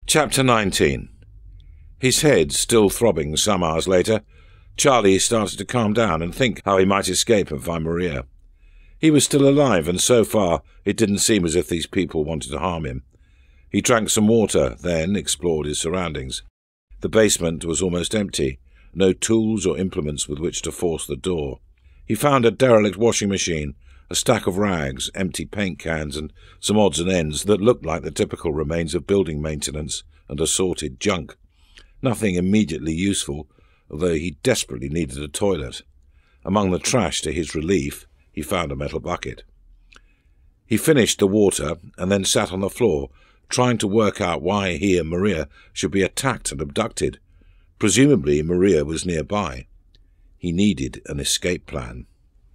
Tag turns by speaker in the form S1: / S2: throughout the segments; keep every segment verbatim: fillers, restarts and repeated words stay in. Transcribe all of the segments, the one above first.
S1: Chapter nineteen. His head still throbbing some hours later, Charlie started to calm down and think how he might escape and find Maria. He was still alive, and so far it didn't seem as if these people wanted to harm him. He drank some water, then explored his surroundings. The basement was almost empty, no tools or implements with which to force the door. He found a derelict washing machine, a stack of rags, empty paint cans, and some odds and ends that looked like the typical remains of building maintenance and assorted junk. Nothing immediately useful, although he desperately needed a toilet. Among the trash, to his relief, he found a metal bucket. He finished the water and then sat on the floor, trying to work out why he and Maria should be attacked and abducted. Presumably Maria was nearby. He needed an escape plan.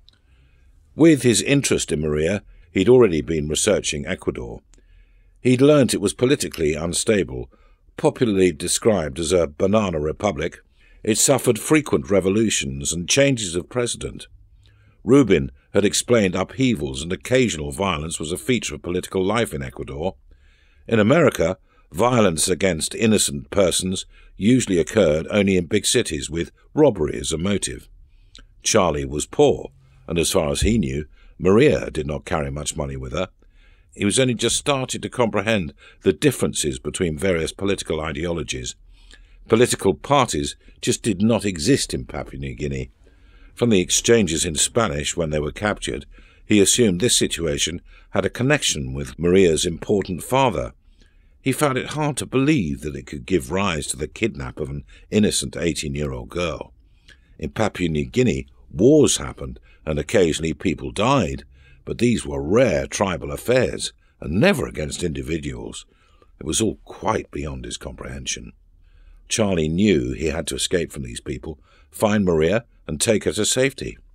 S1: With his interest in Maria, he'd already been researching Ecuador. He'd learnt it was politically unstable, popularly described as a banana republic. It suffered frequent revolutions and changes of president. Rubin had explained upheavals and occasional violence was a feature of political life in Ecuador. In America, violence against innocent persons usually occurred only in big cities, with robbery as a motive. Charlie was poor, and as far as he knew, Maria did not carry much money with her. He was only just starting to comprehend the differences between various political ideologies. Political parties just did not exist in Papua New Guinea. From the exchanges in Spanish when they were captured, he assumed this situation had a connection with Maria's important father. He found it hard to believe that it could give rise to the kidnap of an innocent eighteen-year-old girl. In Papua New Guinea, wars happened, and occasionally people died, but these were rare tribal affairs, and never against individuals. It was all quite beyond his comprehension. Charlie knew he had to escape from these people, find Maria, and take her to safety.